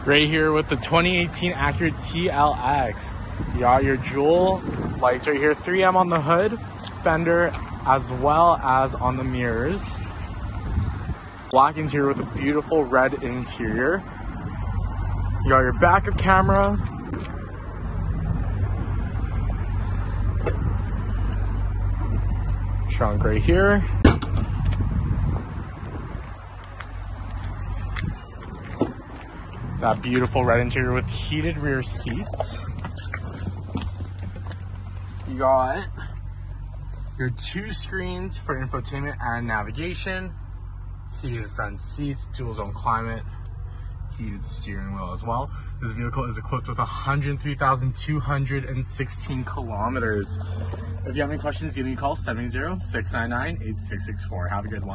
Right here with the 2018 Acura TLX. You got your dual lights right here, 3M on the hood, fender, as well as on the mirrors. Black interior with a beautiful red interior. You got your backup camera. Trunk right here. That beautiful red interior with heated rear seats. You got your 2 screens for infotainment and navigation, heated front seats, dual zone climate, heated steering wheel as well. This vehicle is equipped with 103,216 kilometers. If you have any questions, give me a call, 780-699-8664. Have a good one.